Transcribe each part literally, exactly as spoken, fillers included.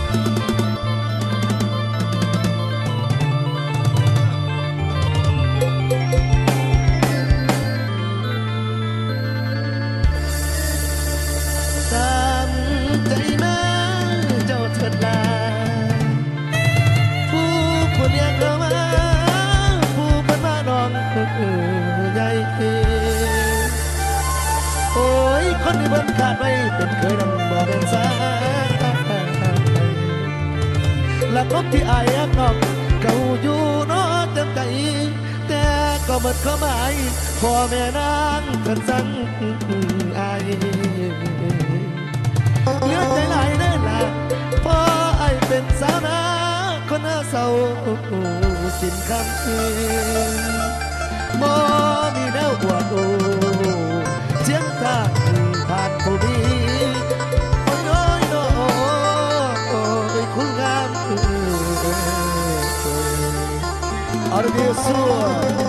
คนที่เบิ่งขาดไว้เป็นเคยดังบ่เป็นสายและคบที่อายอักนอกเก่าอยู่นอเต็มใจแต่ก็หมดความหมายพ่อแม่นางกันสั่งอายเลือดใจหลายเด้อล่ะพ่ออายเป็นสาวนาคนน่าเศร้าสิ้นคำคืนบ่มีแนวอวดโอ้เสียงทางผ่านผู้ดีโอ้ยน้อยน้อยคุณงามอาร์ดิสัว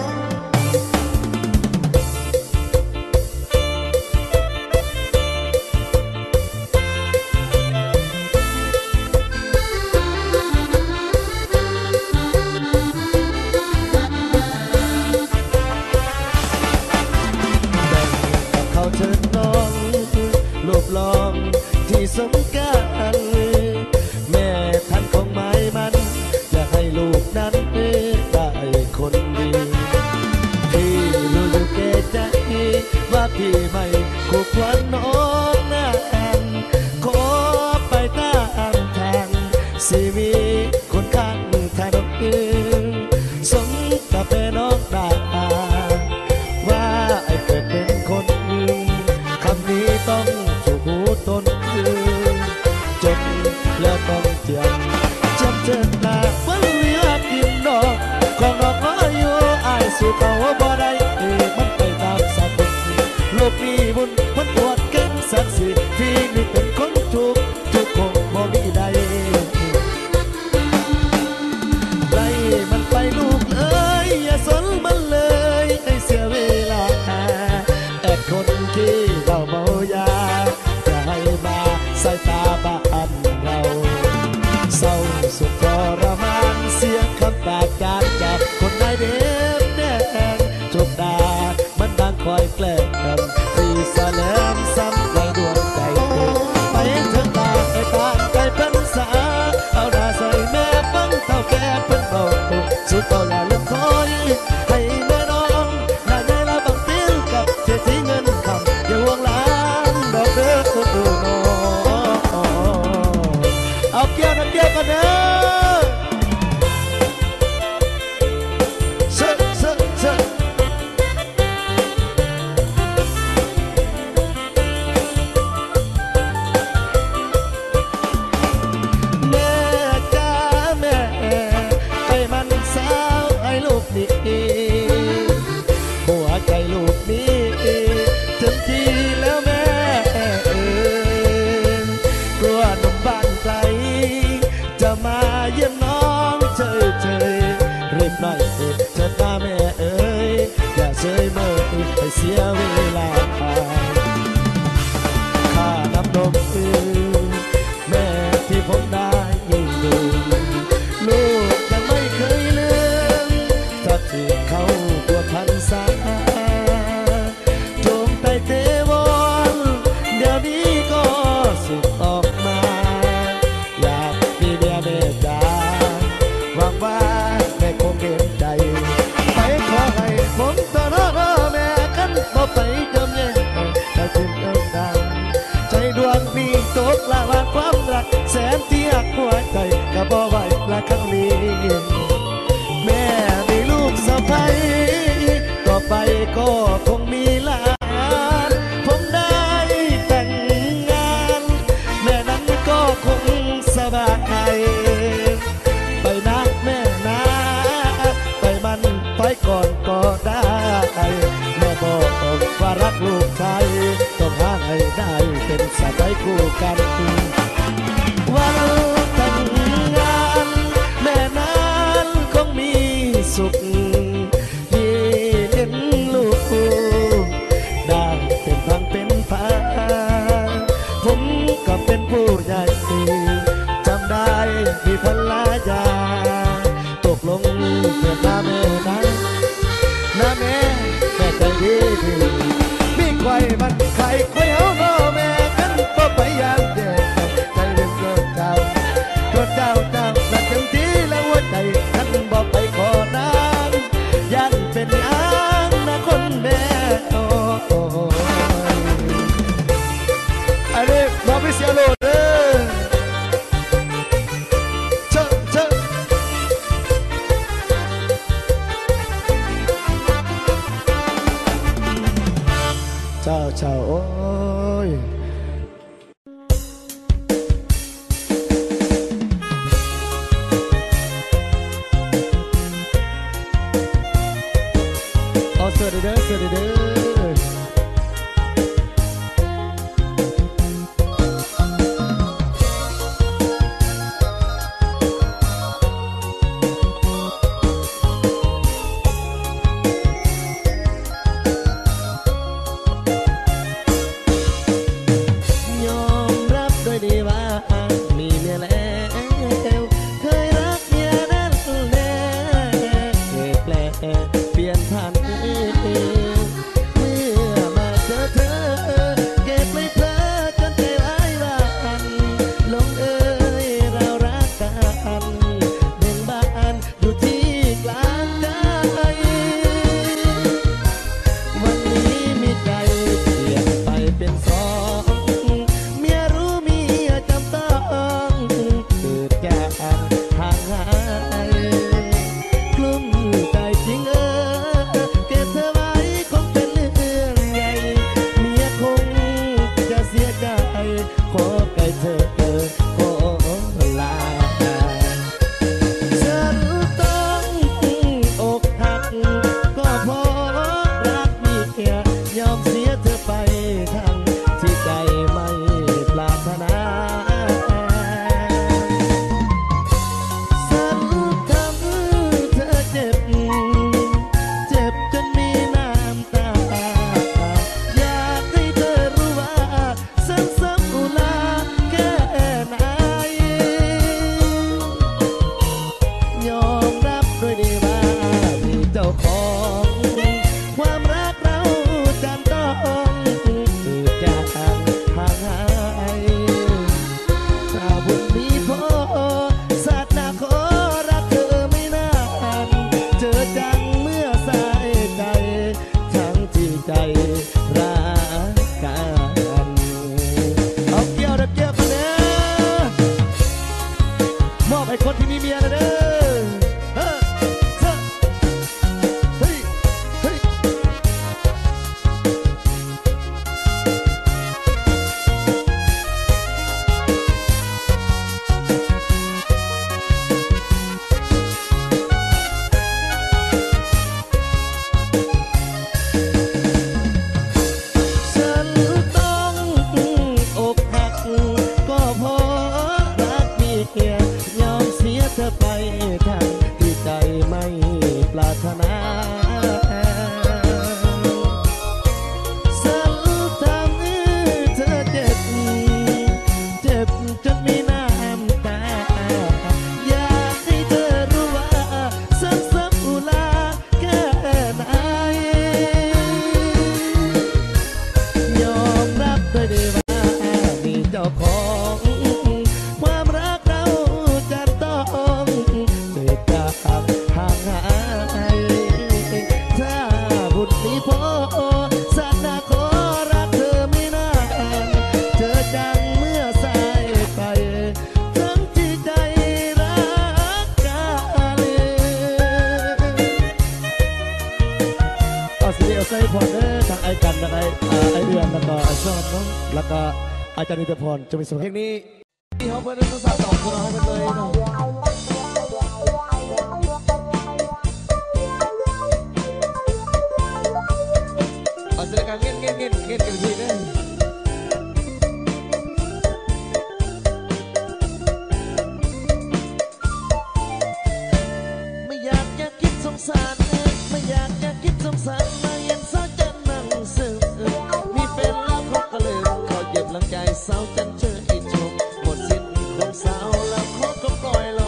ลองที่สมการแม่ท่านคงหมายมันอยากให้ลูกนั้นได้คนดีพี่รู้อยู่แก่ใจว่าพี่ไม่คู่ควรน้องนางขอไปตามทางชีวิตคนข้างทางอื่นสมกับแม่น้องดาว่าไอ้เกิดเป็นคนคำนี้ต้องต้นคือจนแล้วต้องเจียมจำเจิดหน้าวันเวียกินดอกของดอกน้อยอยู่อายสู่เขาบ่ได้เอ้มันไปตามสัตว์โลกมีบุญมันปวดเก่งสักสิที่นี่เป็นคนทุกทุกคงบ่มีใดไล่มันไปลูกเอ้ยอย่าสนมันเลยให้เสียเวลาแต่คนที่เราเมายาสายตาบ้านเราเศร้าสุดทรมานเสียงคำปากการจากคนนายเด็บแดงจบดามันดังคอยแกล้งกันตีสะแลมซ้ำในดวงใจเด็กไปถึงตาไอ้ตาใจเป็นสาเอาดาใส่แม่ฟังเท่าแก่เป็นเบาสุดเบาละเลือกคอยให้แม่น้องนายได้ละบังเตี้ยกับเศรษฐีเงินคำอย่าห่วงล้านดอกเด้อน้องเอาเกี่ยวนะเกี่ยวกันเด้อเซ่เซ่เซ่แม่จ้าแม่ไอ้มันสาวไอ้ลูกนี่หัวใจลูกนี่เต็มที่แล้วแม่เอ๋ยกลัวหนุ่มบ้านไกลจะมาเยี่ยมน้องเฉยเฉยรีบหน่อยเถิดนะแม่เอ๋ยอย่าเฉยเมื่อให้เสียเวลาข้าน้ำนมอือแม่ที่ผมได้ยิ่งดูลูกยังไม่เคยลืมถ้าถึงเขาตัวพันษาจงไต่เทวอนเดี๋ยวนี้ก็สุดออกมาอยากมีเมียแม่จ๋าหวังว่าแม่คงเห็นใจไปขอให้ผมต่อหน้าแม่กันบ่ไปเดิมเนี่ยแต่ถึงเอิ้นดังใจดวงพี่ตกละว่าความรักแสนที่หักหัวใจก็บ่ไหวละครั้งนี้แม่มีลูกสะใภ้ต่อไปก็คงมีหลานผมได้แต่งงานแม่นั้นก็คงสบายไปนะแม่นะไปมันไปก่อนก็ได้แม่บอกว่ารักลูกชายต้องหาให้ได้เป็นสะใภ้คู่กันวันแต่งงานแม่นั้นคงมีสุขที่เห็นลูกได้เป็นพังเป็นพาผมก็เป็นผู้ใหญ่จำได้มีภรรยาตกลงเกิดมาแม่นะนะแม่แม่ใจดีดีมีใครมันใครใครเอาโนแม่กันก็พยายามเด็กใจเด็กโกรธเจ้าโกรธเจ้าเจ้าหนักเต็มที่แล้วหัวใจฉันบอกไปขอนานยันเป็นอ้างนะคนแม่โอ้อันนี้มาพิเศษโลดเด้อเชิญเชิญเจ้าเจ้าโอ้ยเอาเสือเด้อเสือเด้อยอมรับด้วยดีว่ามีเมียแล้วเคยรักเมียนั้นแล้วเคยแปลเปลี่ยนผ่านเมื่อมาเจอเธอเก็บไม่เพลอจนใจร้ายว่าอันลงเอ่ยเรารักกันเบ่งบานอยู่ที่กลางใจวันนี้มีใจเปลี่ยนไปเป็นสองเมียรู้เมียจำต้องเกิดจากห่างหายกลุ้มใจจริงเออเก็บเธอไว้คงเป็นเรื่องใหญ่เมียคงจะเสียใจขอไกลเธอเออขอลาฉันต้องอกหักก็เพราะรักเมียยอมเสียเธอไปทั้งที่ใจไม่ปรารถนาฉันทำเธอเจ็บเจ็บจนมีน้ำตาอยากให้เธอรู้ว่าฉันสักอุลาแค่ไหนยอมรับด้วยดีว่ามีเจ้าของความรักเราจะต้องเกิดจากห่างหายถ้าบุญมีพอศาสนาขอรักเธอไม่นานเจอจังเมื่อสายใจทั้งที่ใจรักกันเอาเกี่ยวเด้อเกี่ยวกันเด้อมอบให้คนที่มีเมียนะเด้อเฮ้ยเฮ้ยเฮ้ยฉันต้องอกหักก็เพราะรักเมียยอมเสียเธอไปทั้งที่ใจไม่ปรารถนาฉันทำให้เธอเจ็บเจ็บจนมีน้ำตาอยากให้เธอรู้ว่าฉันสักอุลาแค่ไหนยอมรับด้วยดีว่ามีเจ้าของความรักเราจะต้องเกิดจากห่างหายถ้าบุญมีพอศาสนาขอรักเธอไม่นานเจอจังเมื่อสายไปทั้งที่ใจรักกันเอาสิเดียวใส่พอเด้อทางไอ้กันนะไอ้ไอ้เดือนแล้วก็ไอ้ชอบเนาะแล้วก็อาจารย์นิตพรจะมีส่วนเพลงนี้ที่เขาเพิ่นต้องสาบต่อคุณเอาให้มันเลยเนาะเอาเสร็จกันเงี้ยเงี้ยเงี้ยเงี้ยกันทีนึงไม่อยากจะคิดสงสารไม่อยากจะคิดสงสารมาเย็นเศร้าจันนั่งซึมมีเป็นแล้วเขาก็เลยเขาเย็บหลังใจเศร้าจันเจออีกชมหมดสิ้นความเศร้าแล้วเขาก็ปล่อย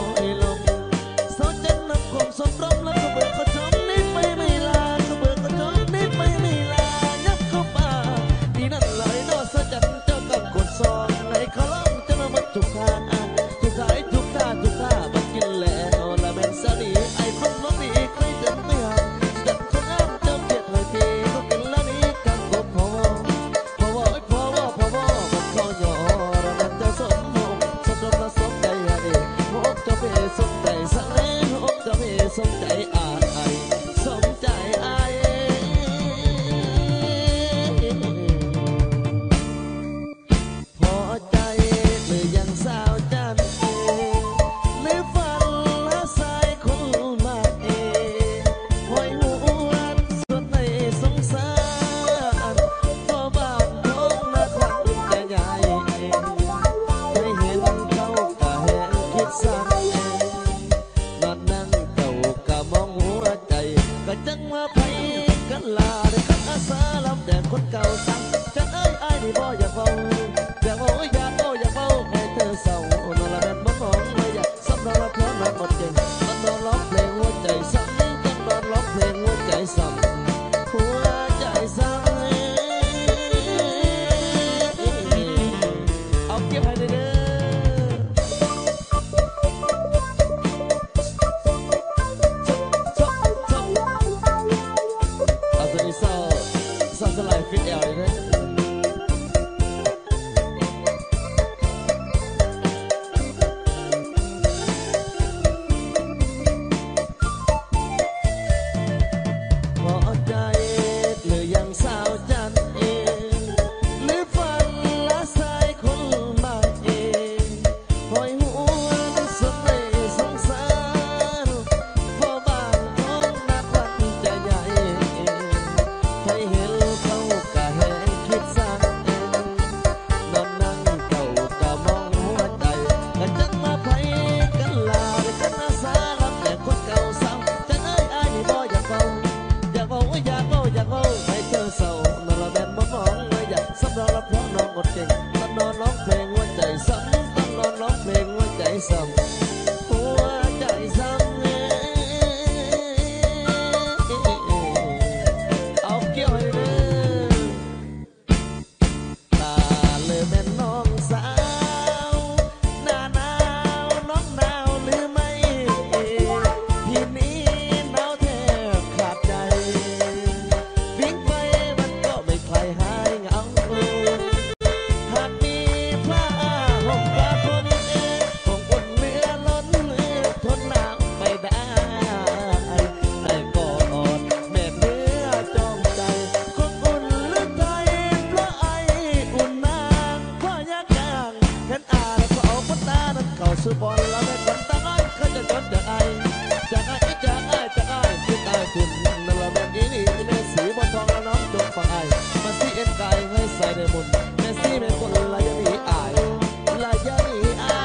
บอลแล้วไม่คนตั้งไอ้เขาจะจนจากไอ้จากไอ้จากไอ้จากไอ้ที่ตายคุณนั่นละแบบนี้นี่แม่สีบนทองแล้วน้องจงฟังไอ้มาสีเอ็นไก่ให้ใส่ในมุนแม่สีแม่คนละยันหนีไอ้ละยันหนีไอ้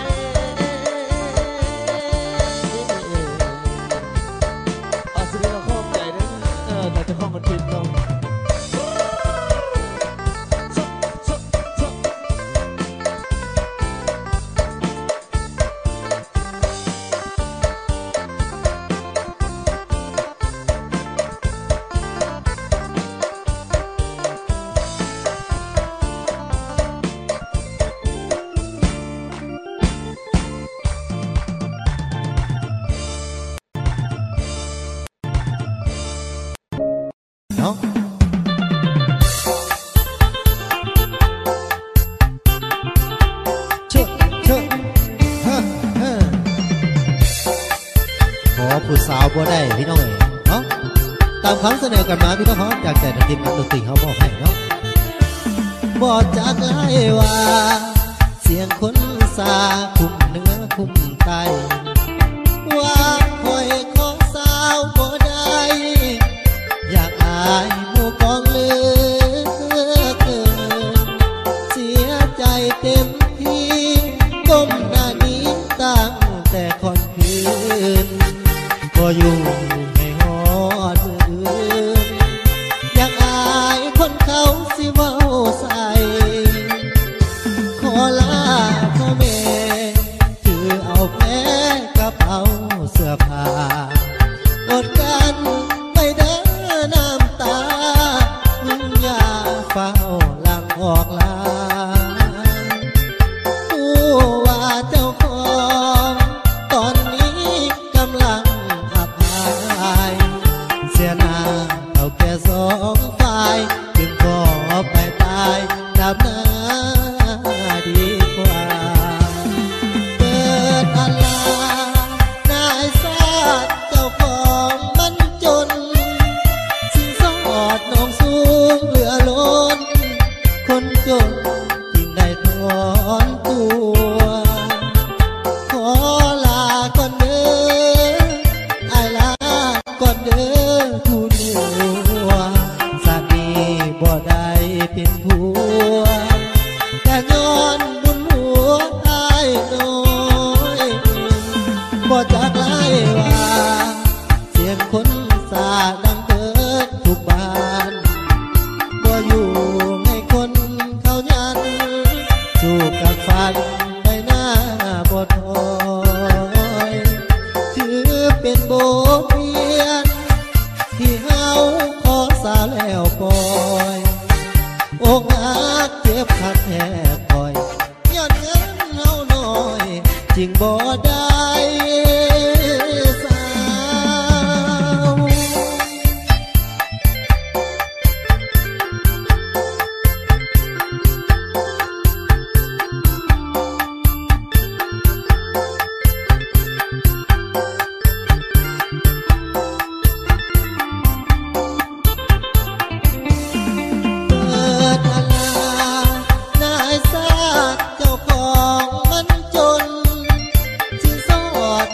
อาสิเราข้องใจเด้อเออแต่จะข้องมันผิดต้องผู้สาวบ่ได้พี่น้องเอ๋ยเนาะตามคำเสนอกันมาพี่น้องเขาจากแต่ทีมงานดนตรีเขาบอกให้เนาะบอกจากไล่ว่าเสียงคนสาคุ้มเนื้อคุ้มไตว่าคอยของสาวบ่ได้อยากอายหมู่กองเลือเกินเสียใจเต็มที่ก้มหน้านี้ตั้งแต่ก่อนคืนก็อยู่ให้หอดมืออื่นอยากอายคนเขาสิเว้าใส่ขอลาพ่อแม่ถือเอาแพ้กระเป๋าเสื้อผ้าอดกันไปเด้อน้ำตามึงอย่าเฝ้าหลังออกลาผู้ว่าเจ้าของตอนนี้กำลังเสียหน้าเอาแค่สองฝ่ายจึงขอไปตายดับหน้าดีกว่าเปิดอัลลานายซาดเจ้าของมันจนสินสอดน้องสูงเหลือล้นคนจนจึงได้ถอนตัวขอลาก่อนเด้อไอ้ลาก่อนเด้อทูลหัวสามีบ่ได้เป็นผัวแต่ย้อนบุญหัวอายน้อยบ่จากไล่ว่าเสียงคนสาดังเกิดทุกบ้านบ่อยู่ให้คนเขายันสู้กับฟันไปหน้าบ่ถอยถือเป็นบทเรียนที่เฮาขอสาแล้วปล่อยอกหักเจ็บขัดแทบปล่อยย้อนเงินเฮาน้อยจริงบ่ได้สาวนายซาดเจ้าของมันจนสินสอด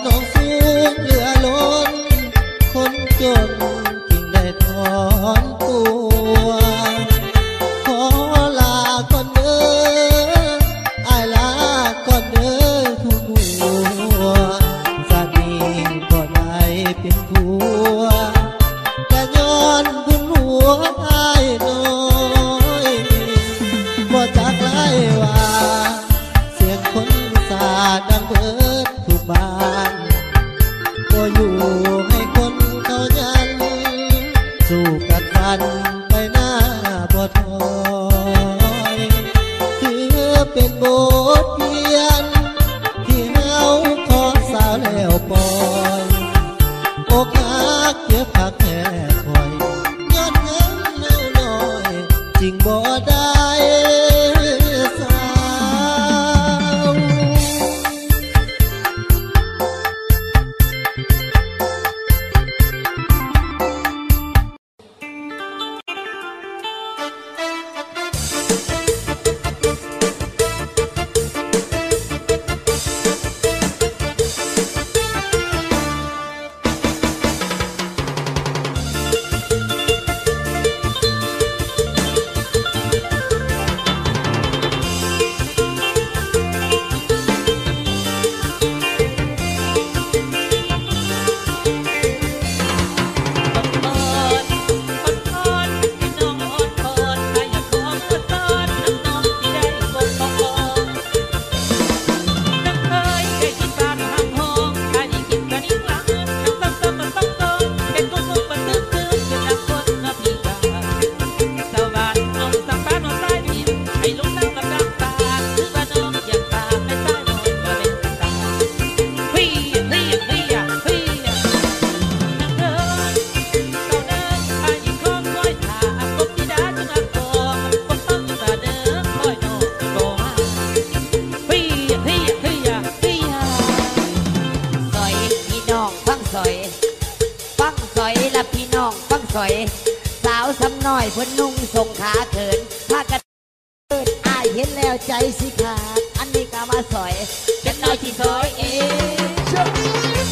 อยเพิ่นนุ่งส่งขาเขินพากันเอิดอายเห็นแล้วใจสิขาดอันนี้ก็มาสอยจักหน่อยที่ซอยเอง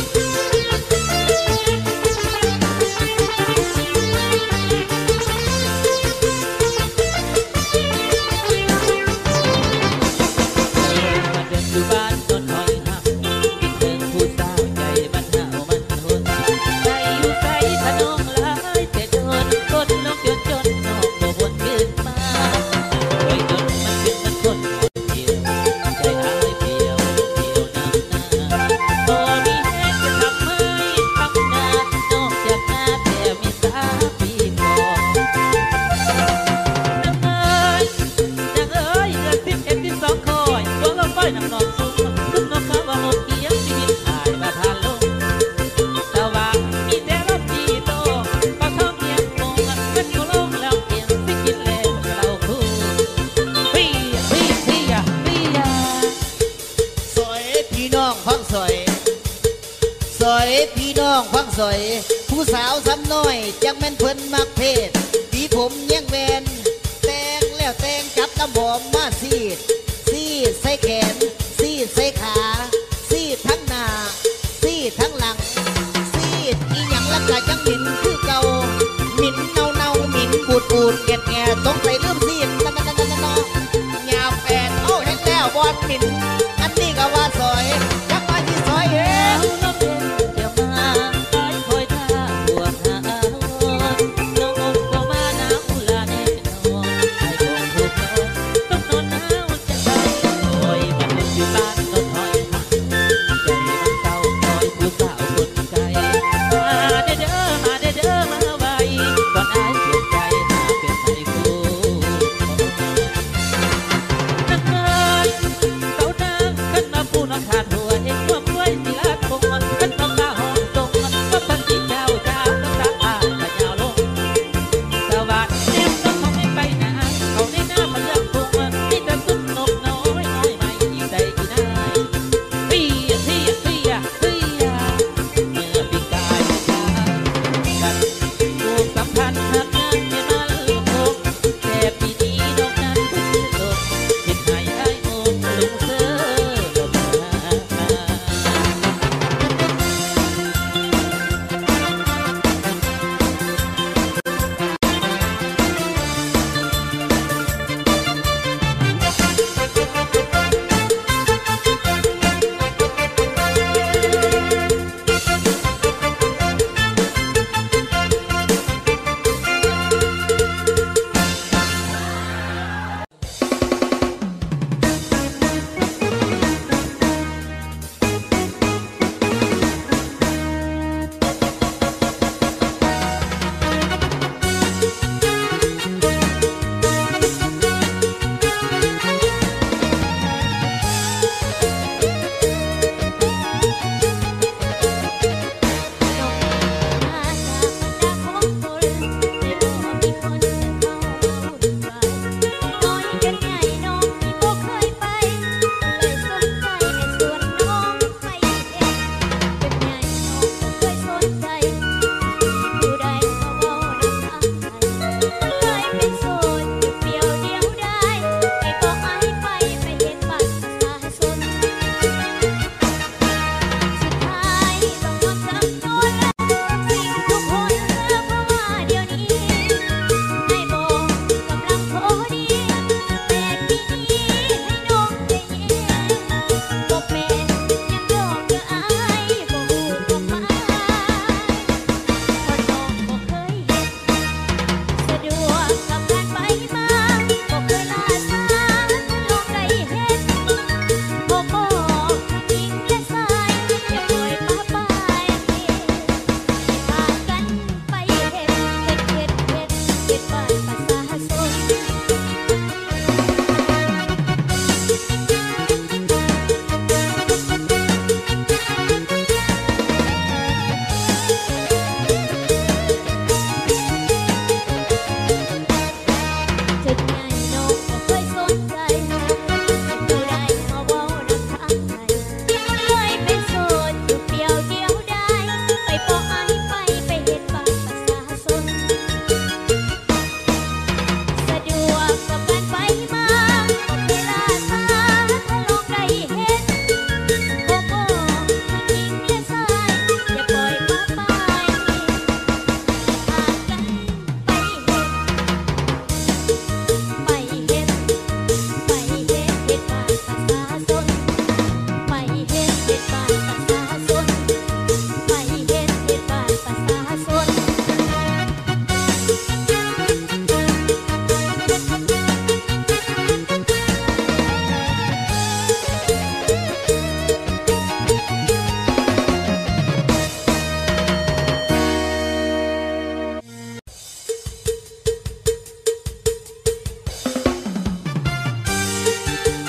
พี่น้องฟังสอยผู้สาวซ้ำน้อยจังแม่นเพิ่นมักเพศสีผมยังแวนแต่งแล้วแต่งจับน้ำหอมมาซีดซีดใส่แขนซีดใส่ขาซีดทั้งหน้าซีดทั้งหลังซีดอีหยังละกะจังหมิ่นคือเก่าหมิ่นเน่าเน่าหมิ่นบูดบูดแก่แก่ต้องใส่ลืมซีดนั่นนั่นนั่นนั่นหยาบแปดโอ้เห็นแล้วบอดหมิ่นอันนี้ก็ว่าสอยจักมาที่ซอยเอง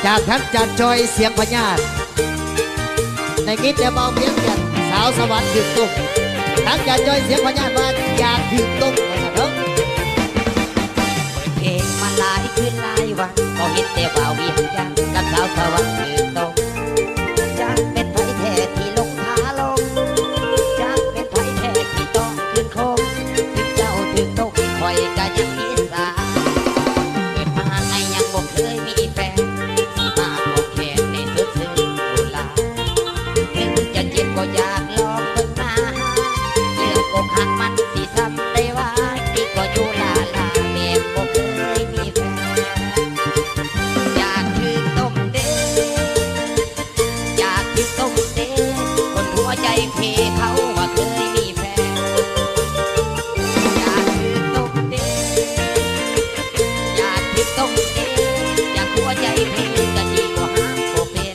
จากท่านจันจอยเสียงพญาตในกิจแต่เบาเพียงกันสาวสวรรค์ถึงตุ้มท่านจันจอยเสียงพญาตว่าอยากถึงตุ้มมาเถอะเพลงมาหลายคืนหลายวันก็เห็นแต่เบาเวียงกันกับสาวสวรรค์ถึงตุ้มจะเป็นไผแท้ที่ลงขาลงจะเป็นไผแท้ที่ต้องขึ้นโค้งถึงเจ้าถึงตุ้มคอยก็ยังมีสาเกิดมาไงยังบ่เคยมีแฟนที่มาพบแค่ในสุดซึ้งกุหลาบถึงจะเจ็บก็อยากลองเบิ่งหน้าเรื่องอกหักมันสิทำได้ว่าที่ก็อยู่ลาลาแบบบ่เคยมีแฟนอยากถึงต้มเด้อยากถึงต้มเด้คนหัวใจเพเขาว่าเคยมีแฟนอยากถึงต้มเด้อยากถึงต้มเด้อยากหัวใจเพก็ดีกว่าหาบ่เป็น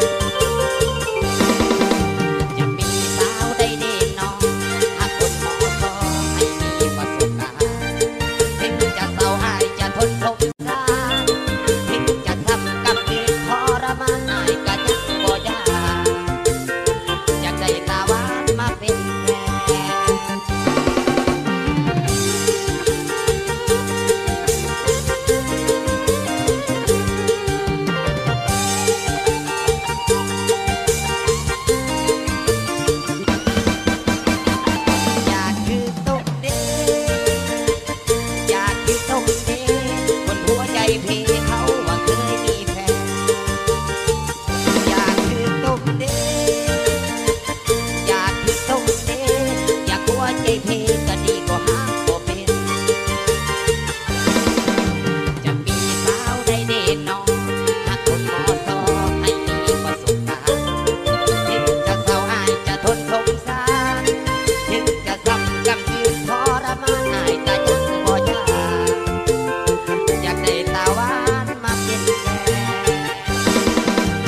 จะมีสาวได้เด่นน้องหากคนหมอสอให้มีประสบการณ์ถึงจะเศร้าหายจะทนสงสารถึงจะทำกับคืนทรมานอายก็ยังบ่ยากอยากได้ตาหวานมาเป็นแฟนอยากคือตุ้มเด้อยากคือตุ้มเด้คนหัวใจเพเขาว่าเคยมีแฟนอยากคือตุ้มเด้อยากคือตุ้มเด้อยากหัวใจเพก็ดีกว่าหาบ่เป็นจะมีสาวได้เด่นน้องหากคนหมอสอให้มีประสบการณ์ถึงจะเศร้าหายจะทนสงสารถึงจะซ้ำกำยืนทรมานอายก็ยังบ่ยากอยากได้ตาหวานมาเป็นแฟน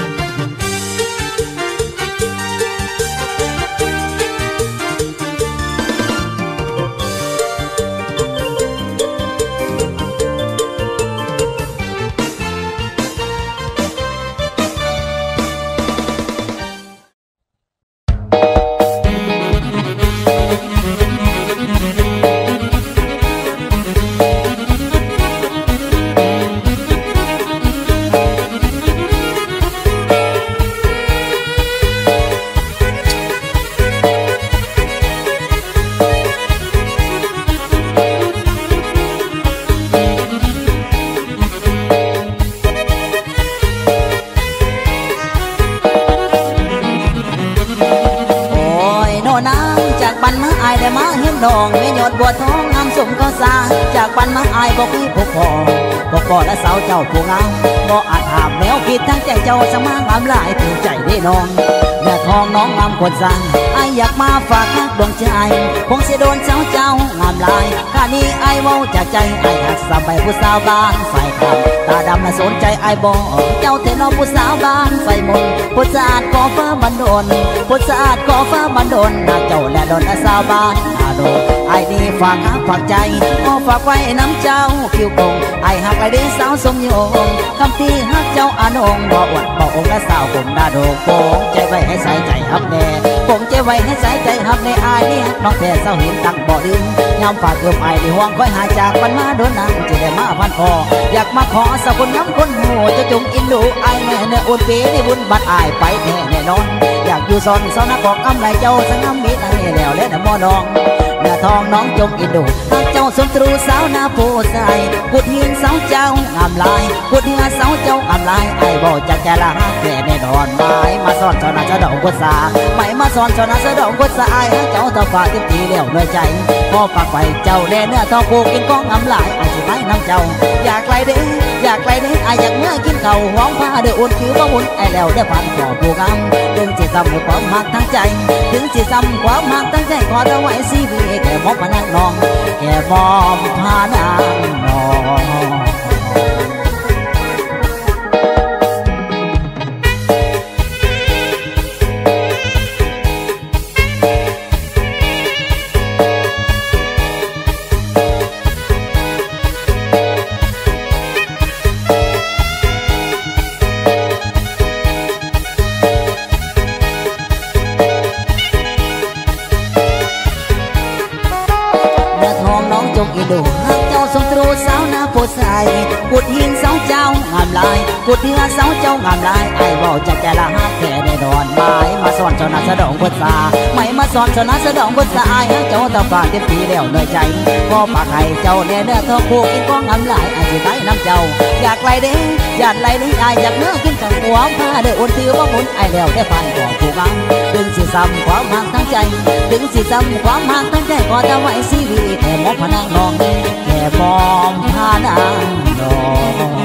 ดองไม่หยดบัวทองงามสมก็สาจากปันมาอายบอกพี่พกพอพกพอและสาวเจ้าผู้งามบ่อาจหามแมวผิดทั้งใจเจ้าสมางามหลายถึงใจได้น้องแม่ทองน้องงามคนสร้างไออยากมาฝากดวงใจคงเสียโดนสาวเจ้างามลายข้านี้ไอเว้าจากใจไอหักสบายผู้สาวบ้านใส่คำตาดำน่ะสนใจไอบ่เจ้าเทนอผู้สาวบ้านใส่มนผู้สะอาดขอฟ้าบันดลผู้สะอาดขอฟ้าบันดลหากเจ้าและดนสาวบ้านอาโดไอนี่ฝากหักฝากใจขอฝากไว้น้ำเจ้าคิวคงไอหักไอเด้สาวสมยงคำที่หักเจ้าอานงบ่อวดบ่องและสาวผมดาโดโป่งใจไว้ให้ใส่ใจฮับแน่โป่งใจไว้ให้ใส่ใจฮับแน่ไอนี่น้องแท้เศร้าเห็นตั้งบ่ลืมยามฝากเกือบไอที่ห่วงคอยหาจากมันมาโดนนั่งจะได้มาพันคออยากมาขอสักคนน้ำคนหูจะจงอินดูไอแม่เนื้ออุ่นเปียบุญบัดไอไปแน่แน่นอนอยากอยู่ซอนเศร้านักบอกอำไรเจ้าสังน้ำมีตั้งนี่แล้วและน้ำมอดองเนื้อทองน้องจงอินดูถ้าเจ้าสมตรูสาวนาโพใสกุดเฮียนสาวเจ้างามลายกุดเฮียสาวเจ้างามลายไอ้บอกจะแก่ละแก่แน่นอนไม้มาสอนชนะจะดอกกุศลไม่มาสอนชนะจะดอกกุศลไอ้เจ้าตาฟ้าทิพย์ทีเลี้ยวเหนื่อยใจพอปากไปเจ้าแน่เนื้อทองผูกกินก้องงามลายไอ้สิไปน้ำเจ้าอยากไกลเด้อยากไกลเด้ไอ้อยากเมื่อกินเข่าห้องผ้าเดือดอุ่นคือว่าหุ่นไอ้แล้วเดือดพันขอผูกงามถึงสิซ้ำความหักทั้งใจถึงสิซ้ำความหักทั้งใจขอเอาไว้สิวีแก่มอบพนักน้องแก่มอบพนักน้องกุดหินเสาเจ้างามลายกุดเรือเสาเจ้างามลายไอ้เว้าจะแก่ละฮักแค่ได้ดอนไม้มาสอนเจ้านาสะดองพุทธาไม่มาสอนเจ้านาสะดองพุทธาไอ้เจ้าตาฝากเต็มปีแล้วเหนื่อยใจพอปากให้เจ้าเนี่ยเนื้อทองคู่กินก้องงามลายไอ้สิไตน้ำเจ้าอยากไล่เด้อยากไล่เด้ไอ้อยากเนื้อกินกับหัวผ้าเด้ออุ่นถือว่าหุ่นไอ้แล้วได้ผ่านก่อถูกอังดึงสิซ้ำความห่างทั้งใจดึงสิซ้ำความห่างทั้งใจก็จะไว้ชีวิตแค่มองพนังนองแค่มองพนังนอง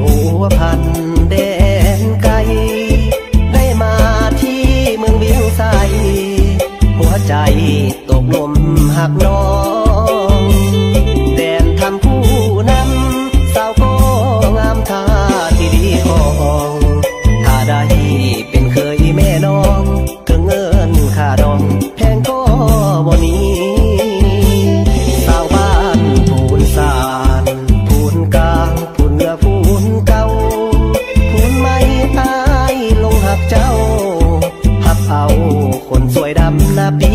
วพันแดนไกลได้มาที่เมืองเวียงไสหัวใจตกลมหักน้องแดนทำผู้นำสาวก็งามท่าที่ดีของถ้าได้เป็นเคยแม่น้องก็เงินค่าดองแพงก็บ่หนีสาวบ้านพูนสานพูนกลางพูนเหนือพูนเก่าพูนไม่ตายลงหักเจ้าหักเอาคนสวยดำนาปี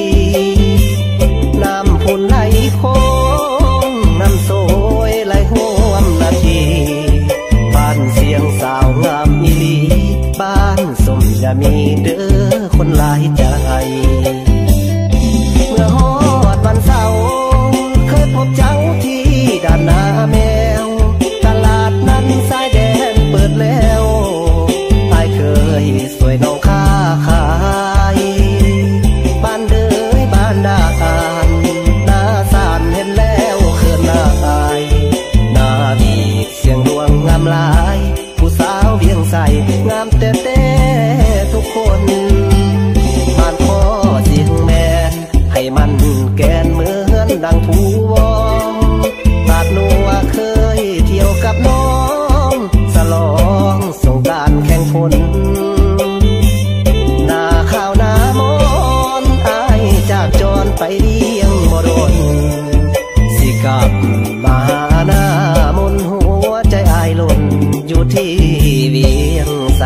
น้ำพูนไหลโค้งน้ำโซยไหลห่วมนาทีบ้านเสียงสาวงามอีหลีบ้านสมจะมีเด้อคนหลายใจเมื่อฮอดวันเสาร์เคยพบเจ้าที่ด้านหน้าแมวตลาดนั้นสายแดนเปิดแล้วอายเคยสวยน้องค้าขายบ้านเด้ยบ้านดานหน้าสานเห็นแล้วเขินหน้าอายหน้าบีบเสียงดวงงามหลายผู้สาวเวียงใสงามแต่แต่ทุกคนบ้านพ่อเสียงแมนให้มันแกนเหมือนดังทูวองบาดนัวเคยเที่ยวกับน้องสลองสงกรานต์แข่งฝนหน้าข้าวหน้ามอนอายจากจรไปเลี้ยงบ่โดนสิกลับมาหน้ามนหัวใจอายหล่นอยู่ที่เวียงใส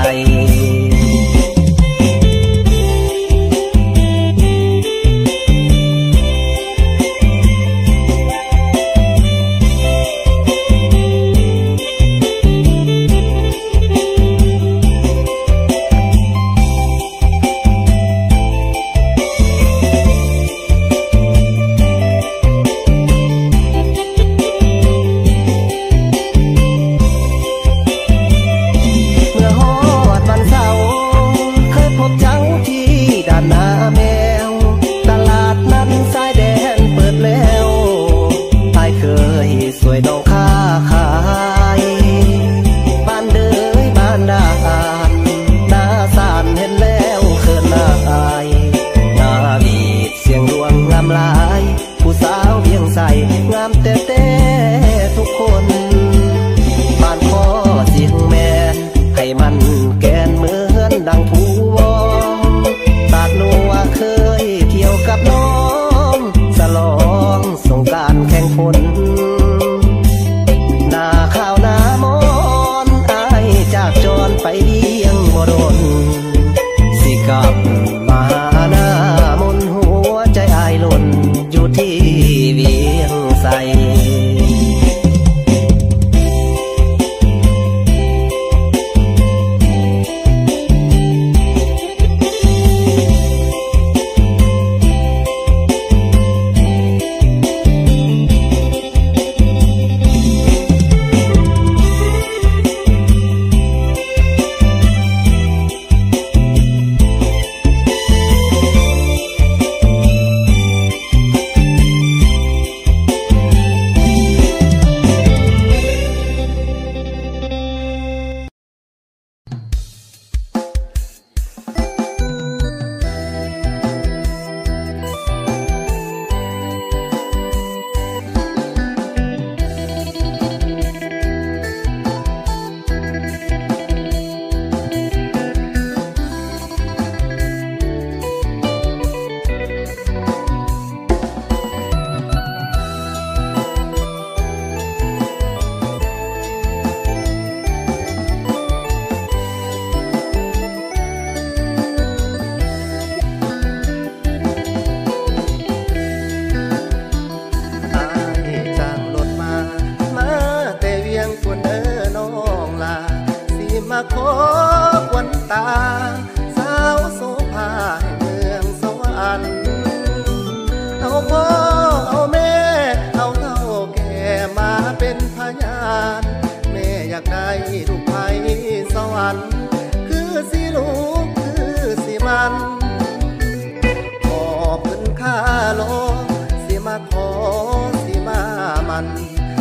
สวยน้องค้าขายบ้านเด้ยบ้านดานหน้าสานเห็นแล้วเขินหน้าอายหน้าบีดเสียงดวงงามหลายผู้สาวเวียงใสงามแต่แต่ทุกคนบ้านพ่อเสียงแมนให้มันแกนเหมือนดังทูวองบาดนัวเคยเที่ยวกับน้องสลองสงกรานต์แข่งฝนหน้าข้าวหน้ามอนอายจากจรไปเลี้ยงบ่โดนสิกลับมาหน้ามนหัวใจอายหล่นอยู่ที่เวียงใสขอควันตาสาวโสภาแห่งเมืองสวรรค์เอาพ่อเอาแม่เอาเท่าแก่มาเป็นพยานแม่อยากได้ลูกไผ่สวรรค์คือสิลูกคือสิมันขอเพิ่นค่าโลสิมาขอสิมามันผ่าน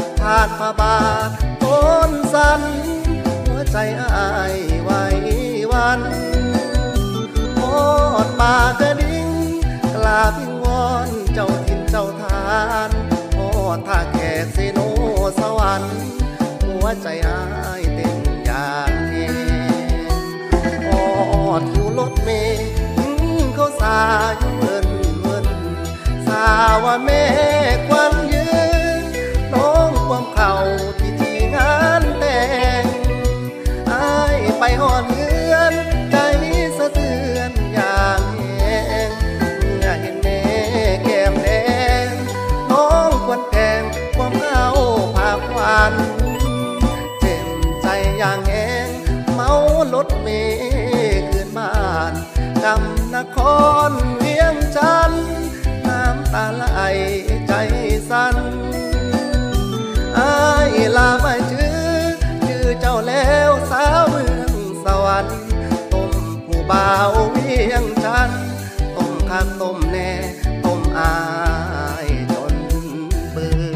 ดผ้าบาทโอนสันหัวใจอ้ายไหววันโอดปากกระดิ่งกลาพิงวอนเจ้าถิ่นเจ้าทานโอดท่าแขกเซโนสวรรค์หัวใจอ้ายเต้นอย่างเองโอดคิวรถเมล์เขาสาอยู่เวินเวินสาว่าแม่ควันยืนน้องความเข่าที่ที่งานแต่งอ้ายไปหอดเงินใจสะเทือนอย่างแหงเมื่อเห็นแม่แก้มแดงน้องควรแพงความเข่าผาควันเจ็บใจอย่างแหงเมารถเมล์คืนบ้านกำนครเวียงจันทน์น้ำตาไหลใจสั่นอ้ายลาไปชื่อชื่อเจ้าแล้วสาวเมืองสวรรค์ต้มผู้บ่าวเวียงจันทน์ต้มข้างต้มแน่ต้มอายจนเบื่อ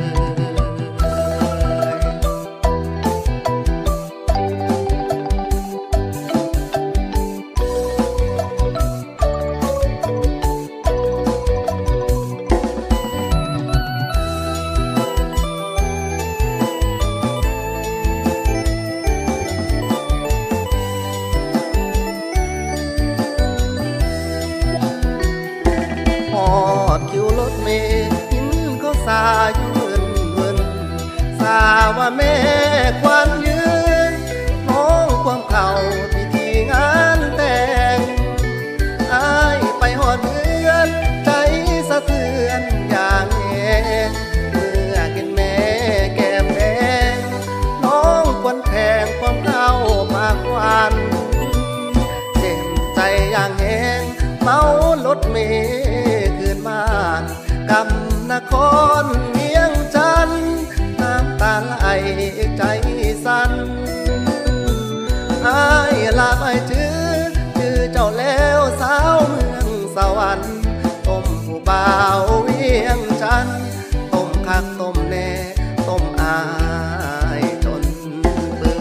สาอยู่เวินเวินสาว่าแม่ควันยืนน้องความเข่าที่ที่งานแต่งอ้ายไปหอดเมือนใจสะเทือนอย่างแหงเมื่อเห็นแม่แก้มแดงน้องควันแพงความเข่าปากหวานเจ็บใจอย่างแหงเมารถเมล์คืนบ้านกำนครเวียงจันทน์น้ำตาไหลใจสั่นอ้ายลาไปชื่อชื่อเจ้าแล้วสาวเมืองสวรรค์ต้มผู้บ่าวเวียงจันทน์ต้มคักต้มแน่ต้มอายจนเบื่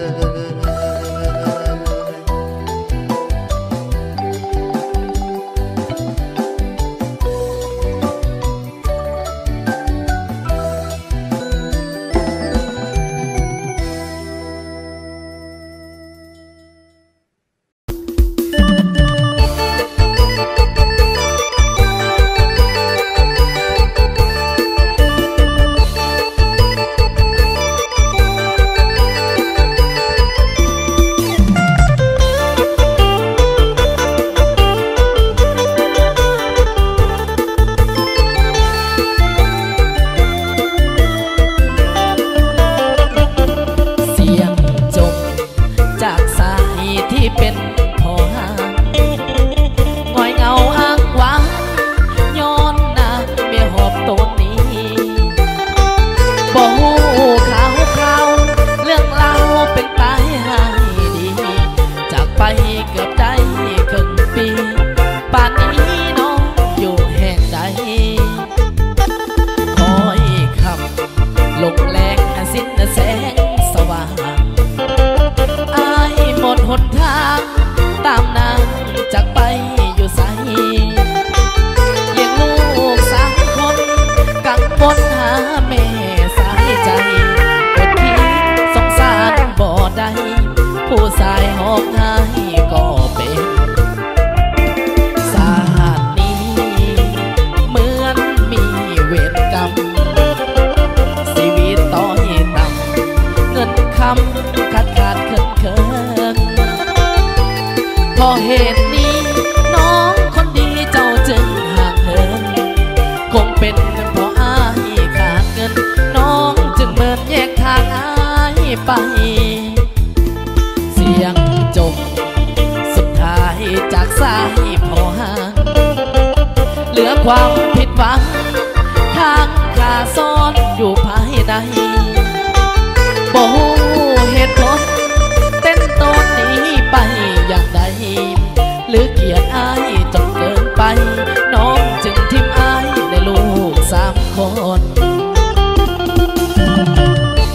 อความผิดหวังทางขาซ้อนอยู่ภายในบ่ฮู้เหตุผลเต้นตอนนี้ไปอย่างใดหรือเกลียดอายจนเกินไปน้องจึงทิ้งอายในลูกสามคน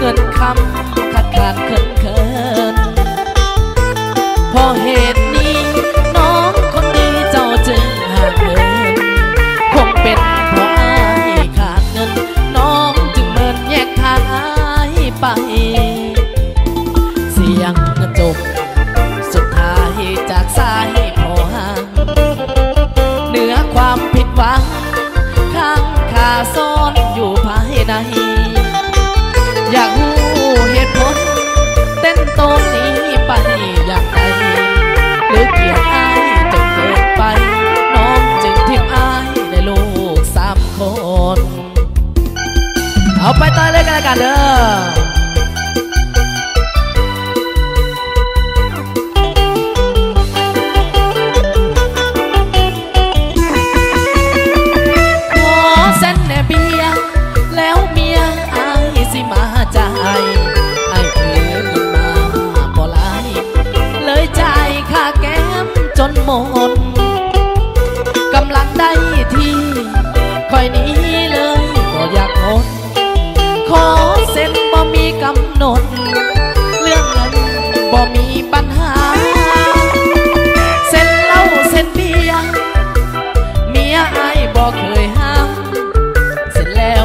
นคำขาดขาดเขินเขินพอเหตุนี้น้องคนดีเจ้าจึงห่างเหินคงเป็นเพราะอายขาดเงินน้องจึงเมินแยกทางอายไปเสียงจบสุดท้ายจากสายพอห่างเหนือความผิดหวังข้างขาซ่อนอยู่ภายในอยากรู้เหตุผลเต้นโตนี้ไปอย่างไรหรือเกลียดอายจนเกินไปน้องจึงทิ้งอายได้ลูกสามคนเอาไปต่อเลยกันแล้วกันเด้อแล้วเมียอายสิมาจ่ายอายถือเงินมาพอหลายเลยจ่ายค่าแก้มจนหมดกำลังได้ที่คอยนี้เลยก็อยากหมดขอเซ็นบ่มีกำหนดเรื่องเงินบ่มีปัญหาเซ็นเหล้าเซ็นเบียร์เมียอายบ่เคยห้ามเสร็จแล้ว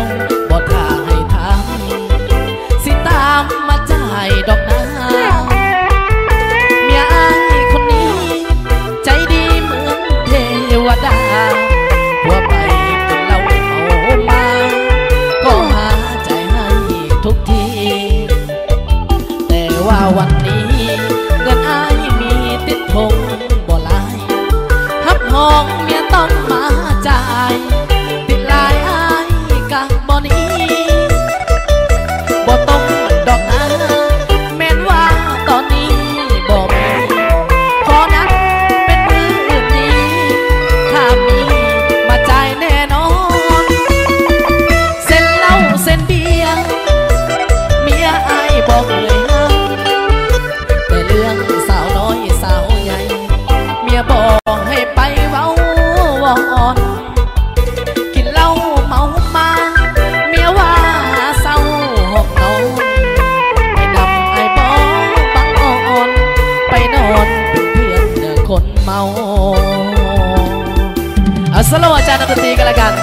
มาจ่ายดอกนาเมียอายคนนี้ใจดีเหมือนเทวดาหัวไปกินเหล้าเอามาก็หาใจให้ทุกทีแต่ว่าวันนี้เงินอายมีติดทงบ่หลายฮับห้องเมียต้องมาจ่ายติดลายอายกะบ่นี้บ่ต้องดอกนะแม้นว่าตอนนี้บ่มีขอนัดเป็นมืออื่นนี้ถ้ามีมาจ่ายแน่นอนเส้นเหล้าเส้นเบียร์เมียอายบอกเลยห้ามแต่เรื่องสาวน้อยสาวใหญ่เมียบอกให้ไปเว้าวอนกินเหล้าเมามาเมียว่าเศร้าหกนอนไปนำไอ้บอบังอ่อนไปนอนเป็นเพื่อนคนเมาเอาสโลว์อาจารย์ดนตรีกันละกัน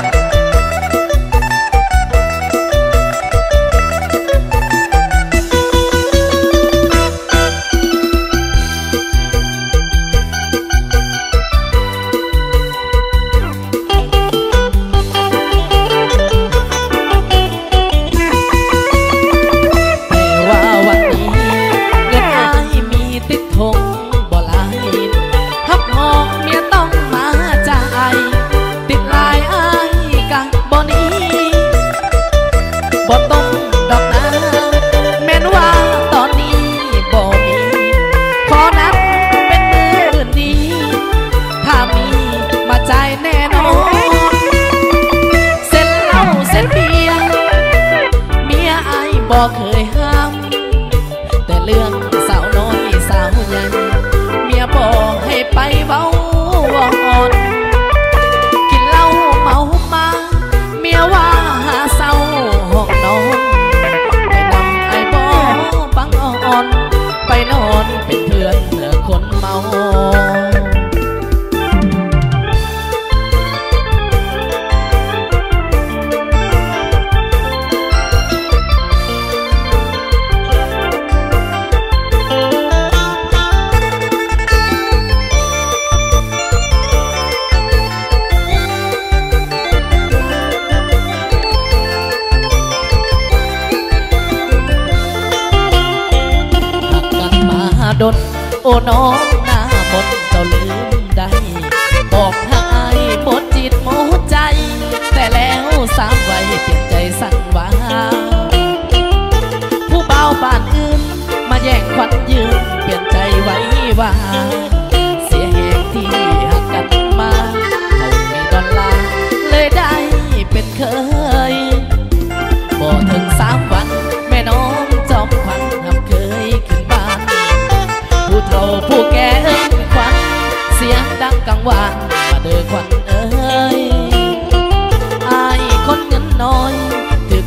บ่เคยห้ามแต่เรื่องสาวน้อยสาวใหญ่เมียบอกให้ไปเว้าวอนกินเหล้าเมามาเมียว่าหาเศร้าห้องนอนไปนำไอ้บอบังอ่อนไปนอนเป็นเพื่อนคนเมาดนโอ้น้องหน้ามนเจ้าลืมได้บอกทางอายหมดจิตหมดใจแต่แล้วสามวัยเปลี่ยนใจสั่นว่าผู้เบาบ้านอื่นมาแย่งควันยืนเปลี่ยนใจไว้ว่าเสียเหตุที่หักกันมาเขามีดอลลาร์เลยได้เป็นเคยบ่ถึงสามวันแม่น้องจอมขวัญทำเคยขึ้นบ้านผู้เฒ่าผู้แก่เอิ้นขวัญเสียงดังกังวานมาเด้อขวัญเอ้ยอายคนเงินน้อยถือ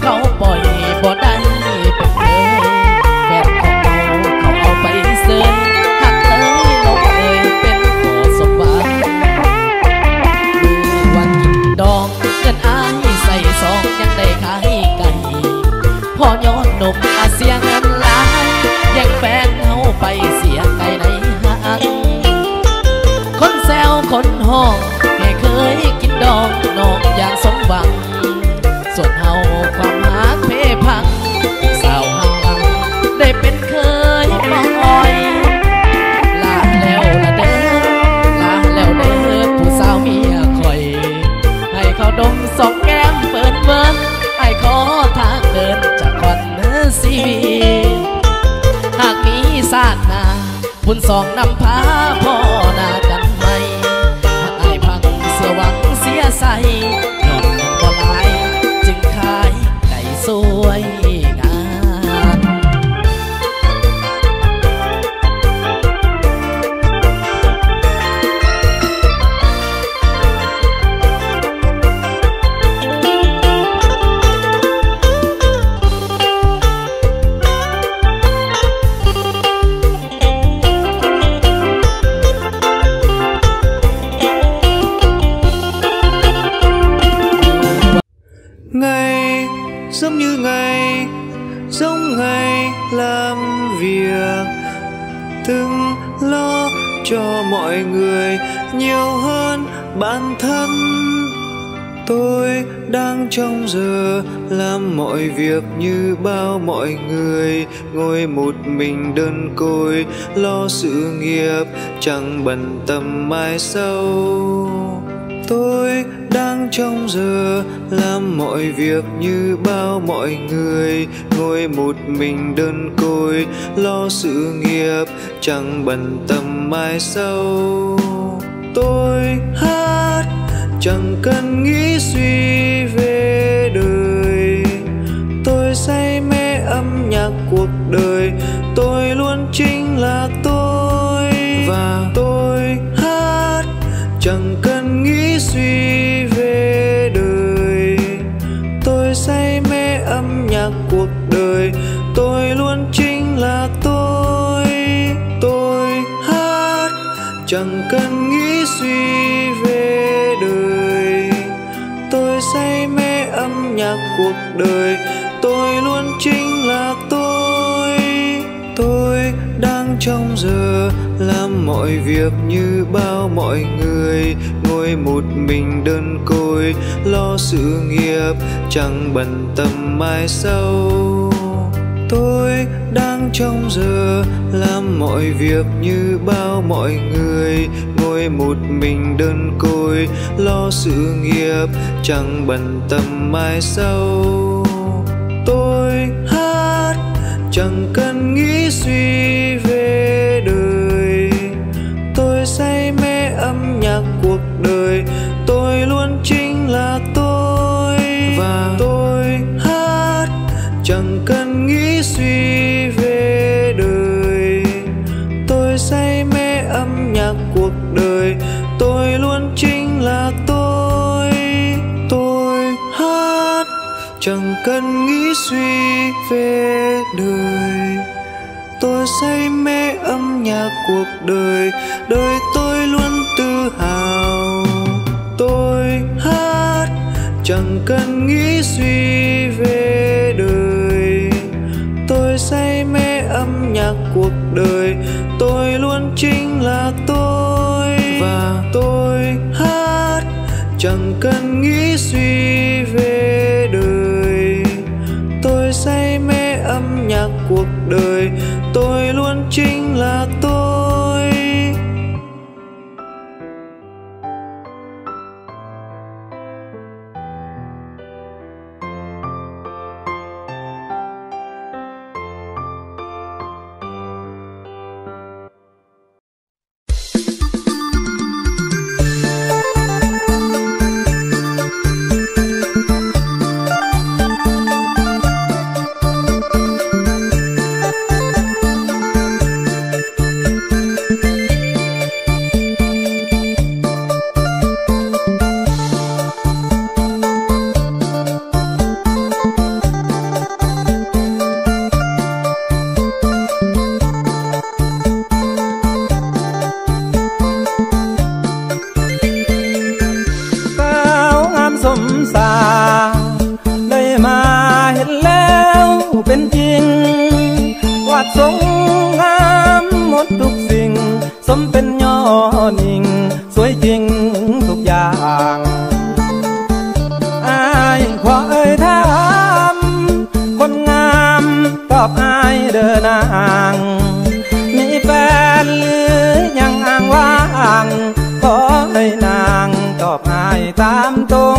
หนุ่มอาเสียเงินหลายแย่งแฟนเฮาไปเสียไกลในหักคนแซวคนห้องไม่เคยกินดองนอกอย่างสมหวังส่วนเฮาความหักเพพังสาวหักบังได้เป็นเคยมอยลาแล้วละเด้อลาแล้วเด้อผู้สาวเมียคอยให้เขาดมสองแก้มเปิดเบิ้ลไอ้ขอทางเดินจากควันซีวีหากมีศาสนาบุญสองนำพาพ่อหน้ากันไหมหากไอ้พังเสียหวังเสียใสนอนเงินบ่หลายจึงขายไก่สวยงาม Ngày giống như ngày, giống ngày làm việc, từng lo cho mọi người nhiều hơn bản thân. Tôi đang trong giờ làm mọi việc như bao mọi người, ngồi một mình đơn côi lo sự nghiệp, chẳng bận tâm mai sau. Tôi đang trong giờ làm mọi việc như bao mọi người, ngồi một mình đơn côi lo sự nghiệp, chẳng bận tâm mai sau. Tôi hát chẳng cần nghĩ suy về đời, tôi say mê âm nhạc cuộc đời, tôi luôn chính là tôi. Và tôi hát chẳng cần nghĩ suy về đời, tôi say mê âm nhạc cuộc đời, tôi luôn chính là tôi. Tôi hát chẳng cần nghĩ suy về đời, tôi say mê âm nhạc cuộc đời, tôi luôn chính là tôi. Tôi đang trong giờ làm mọi việc như bao mọi người, ngồi một mình đơn côi lo sự nghiệp, chẳng bận tâm mai sau. Tôi đang trong giờ làm mọi việc như bao mọi người, ngồi một mình đơn côi lo sự nghiệp, chẳng bận tâm mai sau. Tôi hát chẳng cần nghĩ suy về đời, tôi say mê âm nhạc cuộc đời, tôi luôn chính là tôi. Và tôi hát chẳng cần nghĩ suy về đời, tôi say mê âm nhạc cuộc đời, tôi luôn chính là tôi. Tôi hát chẳng cần nghĩ suy về đời, tôi say mê âm nhạc cuộc đời, đời tôi luôn tự hào. Tôi hát chẳng cần nghĩ suy về đời, tôi say mê âm nhạc cuộc đời, tôi luôn chính là tôi. Và tôi hát chẳng cần nghĩ suy về đời, tôi say mê âm nhạc cuộc đời, tôi luôn chính là tôi. ดทรงงามหมดทุกสิ่งสมเป็นยอดหญิงสวยจริงทุกอย่างอายขอเอ่ยถามคนงามตอบอายเดินนางมีแฟนหรือยังอ้างว่างขอให้นางตอบอายตามตรง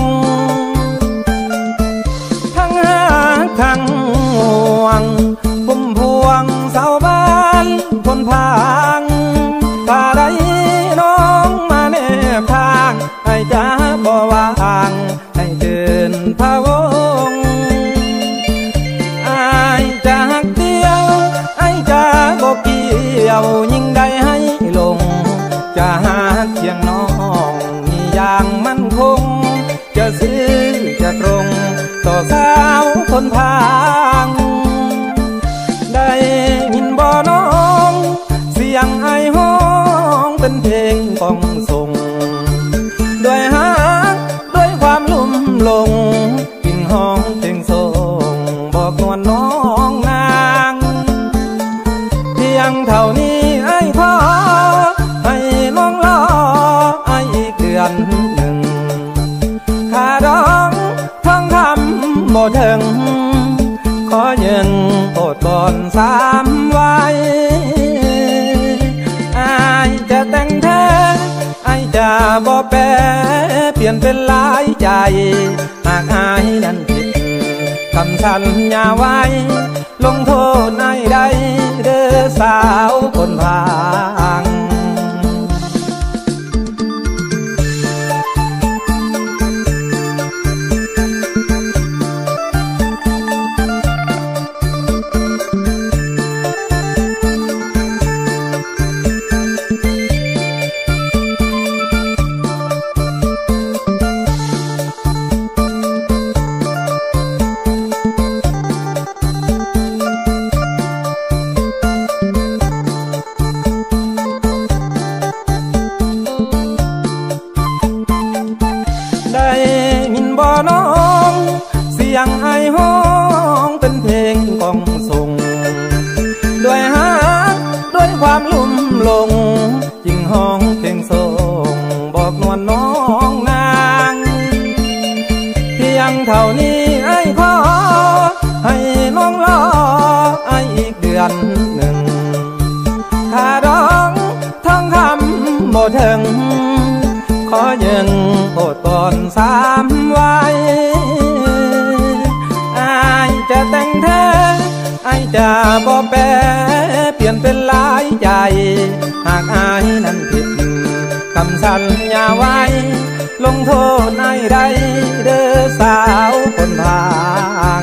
ทั้งหักทั้งห่วงพุ่มพวงสาวบ้านคนพางถ้าได้น้องมาแนบทางให้จ้าบ่วางให้เดินพะวงอายจะหักเดียวไอ้จะบ่เกี่ยวยิ่งได้ให้ลงจะหักเพียงน้องมีอย่างมั่นคงจะซื้อจะตรงต่อสาวคนพางได้ยินบ่น้องเสียงไอห้องเป็นเพลงกองส่งด้วยฮักด้วยความลุ่มหลงกินห้องเพลงส่งบอกนวลน้องนางเพียงเท่านี้ไอ้ขอให้น้องรอไอ้อีกเดือนหนึ่งค่าดองท่องคำบ่ถึงขอเงินโอดก่อนสามไว้อายจะแต่งแท้อายจะบ่แปรเปลี่ยนเป็นหลายใจหากอายนั้นผิดคำสัญญาไว้ลงโทษนายใดเด้อสาวคนพางยังไอห้องเป็นเพลงกองส่งด้วยฮักด้วยความลุ่มหลงจิงห้องเพลงส่งบอกนวลน้องนางเพียงเท่านี้ไอ้ขอให้น้องรอไอ้อีกเดือนหนึ่งค่าดองท่องคำบ่ถึงขอเงินโอดก่อนสามไว้จะแต่งแท้ไอ้จะบ่แปรเปลี่ยนเป็นหลายใจหากอายนั้นผิดคำสัญญาไว้ลงโทษนายใดเด้อสาวคนพาง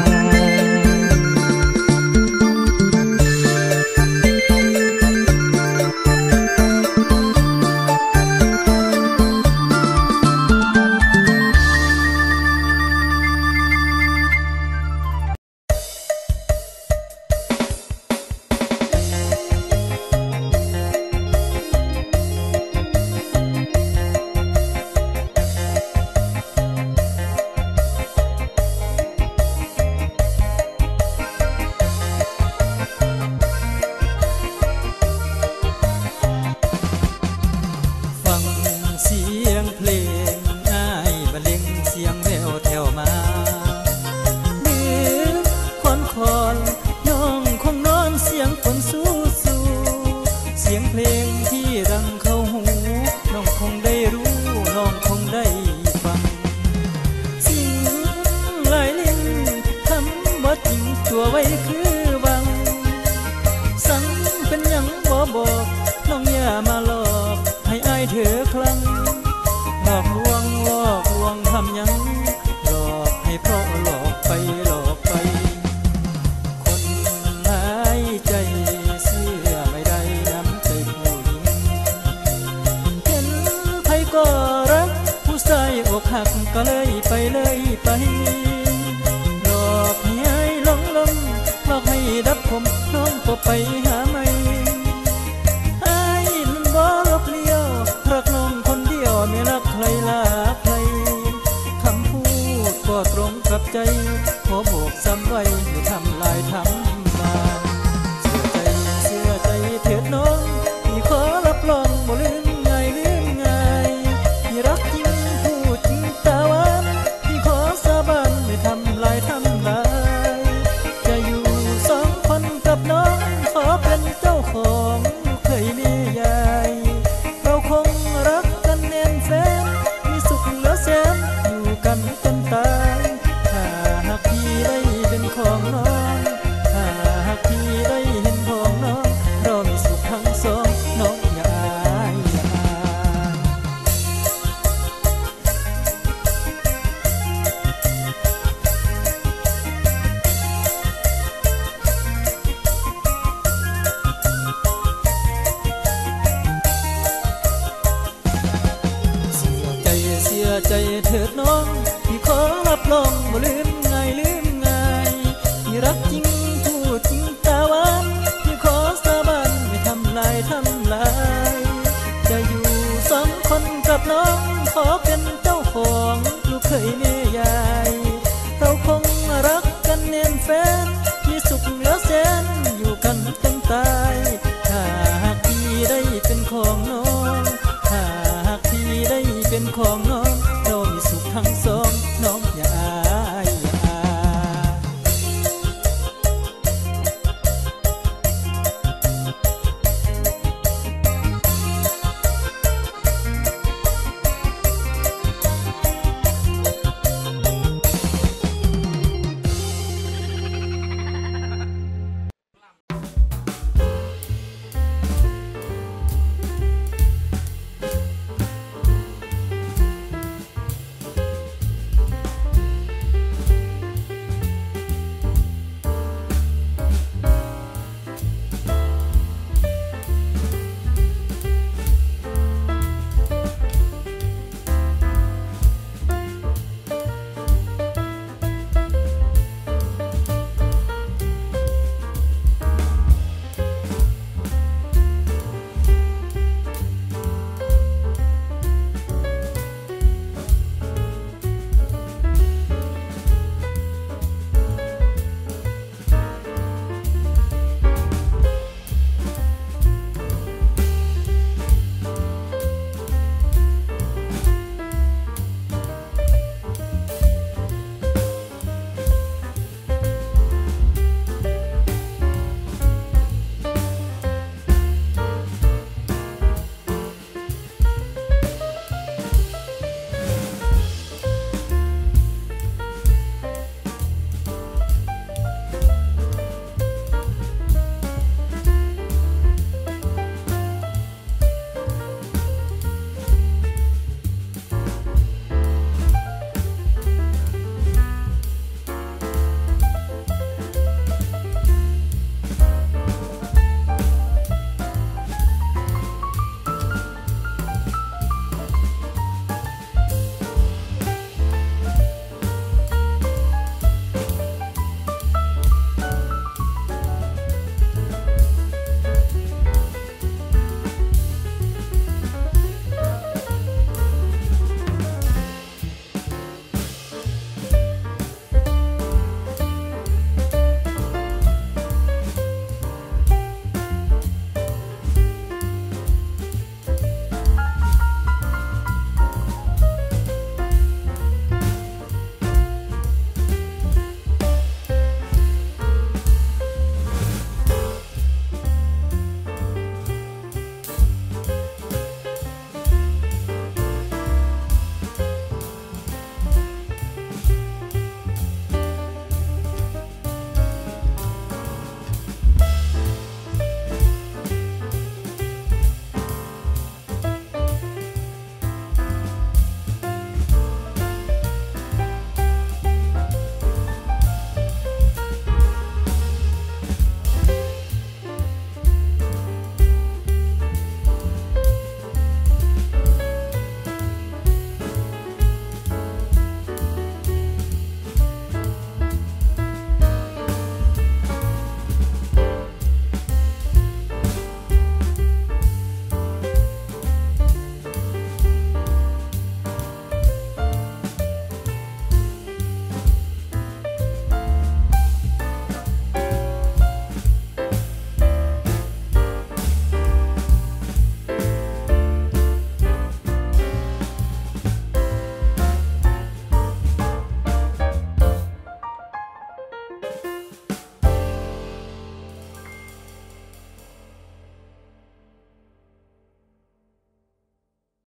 ตัวไว้คือวังสังเป็นยังบ่บอกน้องอย่ามาหลอกให้อายเธอคลั่งหลอกลวงหลอกลวงทำยังหลอกให้เพราะหลอกไปหลอกไปคนหายใจเสื้อไม่ได้น้ำใจผู้หญิงเห็นใครก็รักผู้ชายอกหักก็เลยไปเลยไปหลอกให้อายหลงลงหลอกให้ดับผมน้องก็ไปหาไม่อายมันบ่ลบเลี้ยวรักน้องคนเดียวไม่รักใครลาใครคำพูดก็ตรงกับใจขอบอกซ้ำไว้ไม่ทำลายทำมาเสียใจรับรองขอเป็นเจ้าของลูกเคยเมีย